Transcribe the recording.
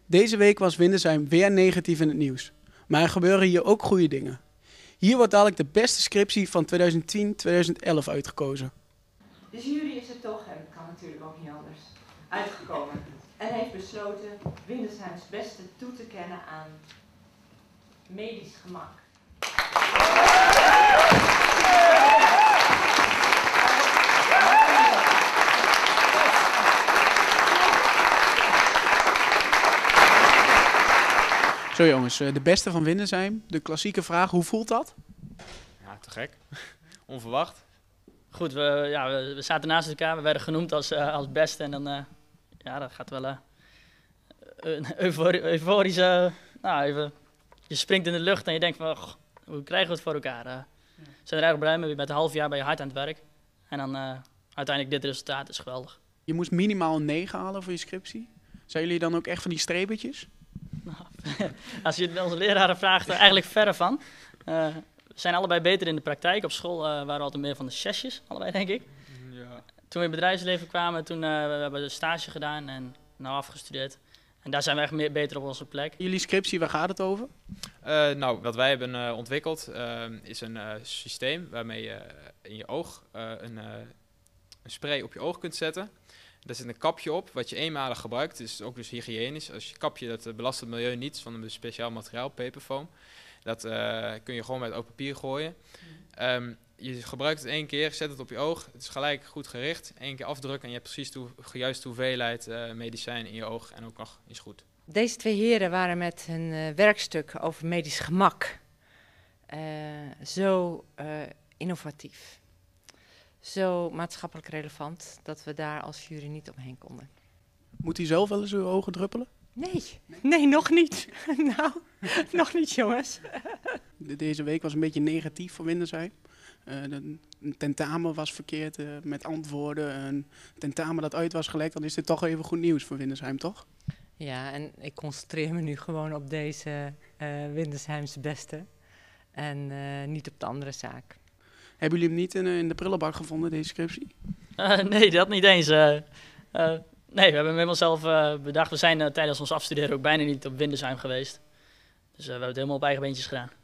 Deze week was Windesheim weer negatief in het nieuws. Maar er gebeuren hier ook goede dingen. Hier wordt dadelijk de beste scriptie van 2010-2011 uitgekozen. De jury is er toch, en dat kan natuurlijk ook niet anders, uitgekomen. En heeft besloten Windesheims beste toe te kennen aan medisch gemak. Zo jongens, de beste van Windesheim. De klassieke vraag, hoe voelt dat? Ja, te gek. Onverwacht. Goed, we zaten naast elkaar, we werden genoemd als beste en dan dat gaat wel een euforische, even, je springt in de lucht en je denkt van, hoe krijgen we het voor elkaar? We zijn er erg blij mee, je bent een half jaar bij je hard aan het werk en dan uiteindelijk dit resultaat is geweldig. Je moest minimaal een 9 halen voor je scriptie. Zijn jullie dan ook echt van die streepetjes? Nou, als je onze leraren vraagt, eigenlijk verre van. We zijn allebei beter in de praktijk. Op school waren we altijd meer van de zesjes, allebei denk ik. Ja. Toen we in het bedrijfsleven kwamen, toen we hebben we stage gedaan en nou afgestudeerd. En daar zijn we echt beter op onze plek. Jullie scriptie, waar gaat het over? Wat wij hebben ontwikkeld is een systeem waarmee je in je oog een spray op je oog kunt zetten. Daar zit een kapje op, wat je eenmalig gebruikt. Het is ook dus hygiënisch. Als je kapje, dat belast het milieu niet, van een speciaal materiaal, paperfoam. Dat kun je gewoon met oud papier gooien. Je gebruikt het 1 keer, zet het op je oog. Het is gelijk goed gericht. 1 keer afdrukken en je hebt precies de juiste hoeveelheid medicijn in je oog. En ook nog is goed. Deze 2 heren waren met een werkstuk over medisch gemak zo innovatief. Zo maatschappelijk relevant dat we daar als jury niet omheen konden. Moet hij zelf wel eens uw ogen druppelen? Nee, nog niet. Nou, nog niet jongens. Deze week was een beetje negatief voor Windesheim. Een tentamen was verkeerd met antwoorden. Een tentamen dat uit was gelekt. Dan is dit toch even goed nieuws voor Windesheim, toch? Ja, en ik concentreer me nu gewoon op deze Windesheimse beste. En niet op de andere zaak. Hebben jullie hem niet in de prullenbak gevonden, deze scriptie? Nee, dat niet eens. Nee, we hebben hem helemaal zelf bedacht. We zijn tijdens ons afstuderen ook bijna niet op Windesheim geweest. Dus we hebben het helemaal op eigen beentjes gedaan.